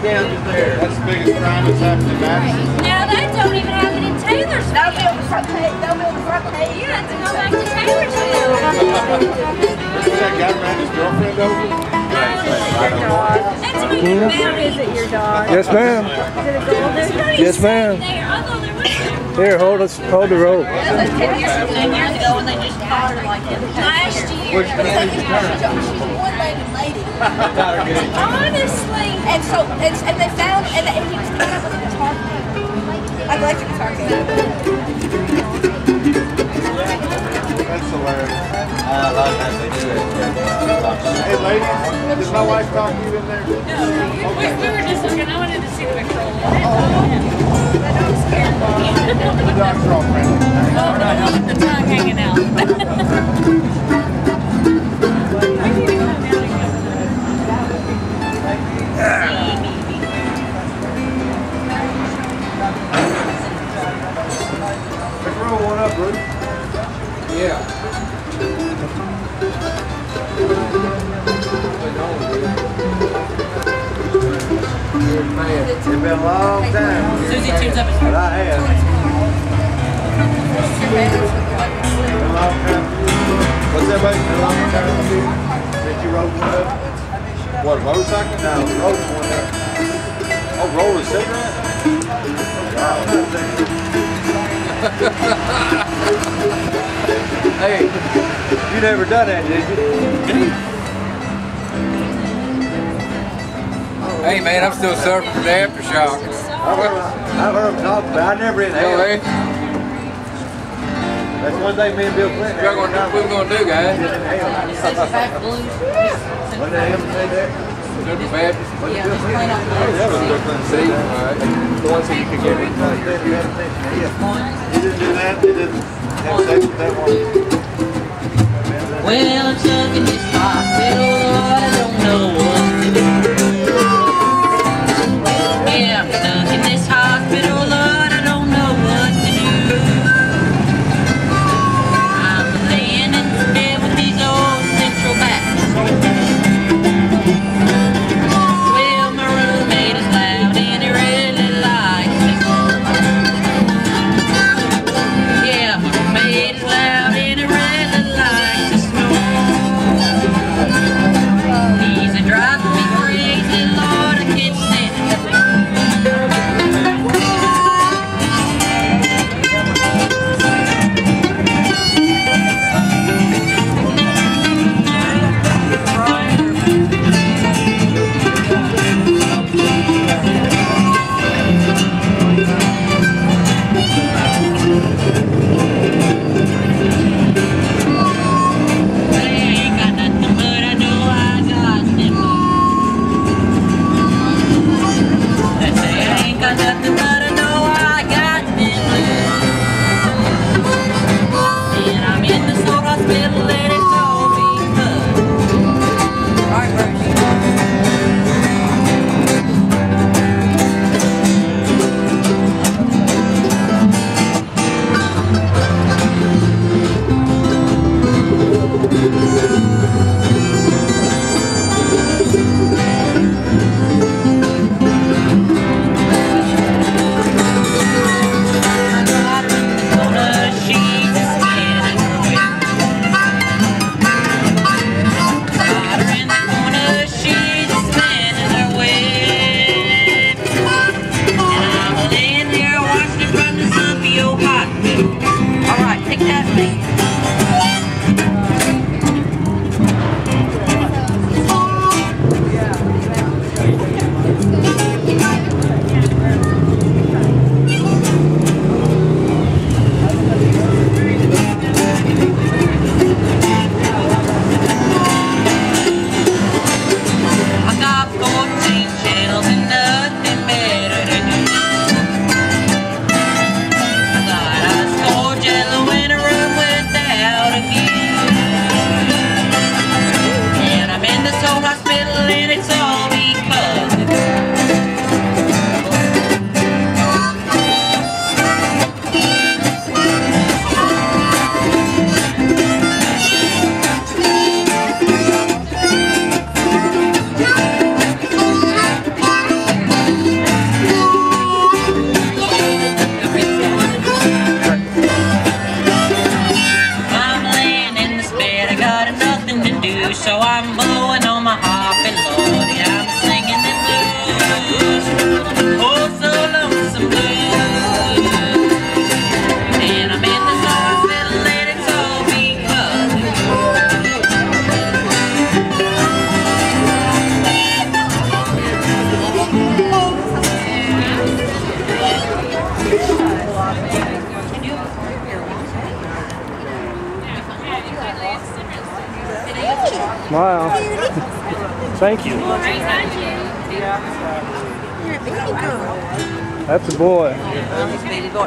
Down there. That's the biggest crime that's happened in Madison. Now they don't even have it in Taylorsville. That'll be on the front page. That'll be on the front page. You have to go back to Taylorsville. Remember that guy ran his girlfriend over? That's what you found. Is it your dog? Yes, ma'am. Is it a golden? Yes, ma'am. Here, hold the rope. That was 10 years ago when they just caught her like Last year. Which man is She's one lady. Honestly. And so, and they found, and he was caught up with a guitar case. Like electric guitar case. That's hilarious. A lot of times they do it. Hey, ladies, did my wife talk to you in there? No, we were just looking. I wanted to see the McCroll. The dog's all friendly. Oh, the one with the tongue hanging out. Let's roll one up, Bruce. Yeah. It's been a long time. Susie tunes up his But I have. Been a long time. What's that, buddy? Been a long time. Did you roll one up? What, a motorcycle? No, roll one up. Oh, roll a cigarette? Hey, you never done that, did you? Hey, man, I'm still suffering from the aftershock. I've heard them talk about it. I never inhaled. That's one thing me and Bill Clinton What we gonna do, guys? What the hell say that? Good or bad? That was Bill Clinton. See? Alright. The ones that you could get in. He didn't do that. He didn't have sex with that woman. Well, I'm stuck in this hospital, I don't know what to do. Yeah, I'm stuck in this hospital, Lord, I don't know what to do. I'm laying in bed with these old central backs. Well, my roommate is loud and he really likes to smoke. Yeah, my roommate is loud and he really likes to smoke. Thank you. Great, thank you. You're a baby girl. That's a boy. Baby boy.